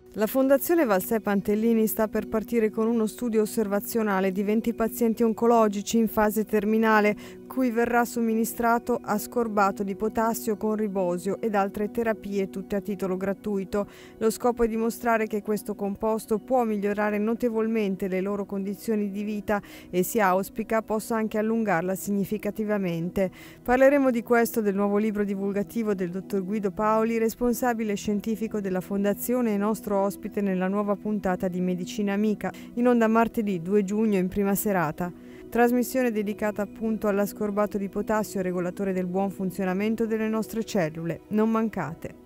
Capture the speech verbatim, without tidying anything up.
La Fondazione Valsè Pantellini sta per partire con uno studio osservazionale di venti pazienti oncologici in fase terminale, cui verrà somministrato ascorbato di potassio con ribosio ed altre terapie, tutte a titolo gratuito. Lo scopo è dimostrare che questo composto può migliorare notevolmente le loro condizioni di vita e si auspica possa anche allungarla significativamente. Parleremo di questo, del nuovo libro divulgativo del dottor Guido Paoli, responsabile scientifico della Fondazione e nostro ospite nella nuova puntata di Medicina Amica, in onda martedì due giugno in prima serata. Trasmissione dedicata appunto all'ascorbato di potassio, regolatore del buon funzionamento delle nostre cellule. Non mancate!